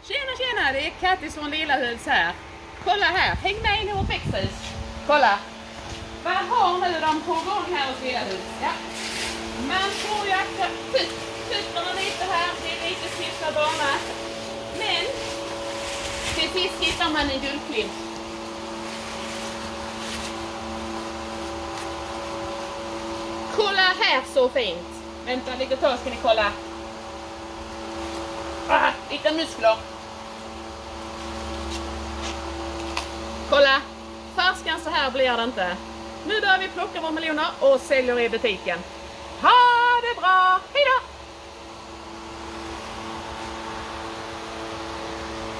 Tjena, det är Kattis från Lillahus här. Kolla här, häng med in i vårt växthus. Kolla. Vad har nu de på gång här hos Lillahus? Ja. Man får ju akta fötterna lite här, det är lite sista bana. Men till sist hittar man en guldklimp. Kolla här så fint. Vänta lite tag ska ni kolla. Lite muskler. Kolla. Färskan så här blir det inte. Nu börjar vi plocka våra meloner och säljer i butiken. Ha det bra. Hej då!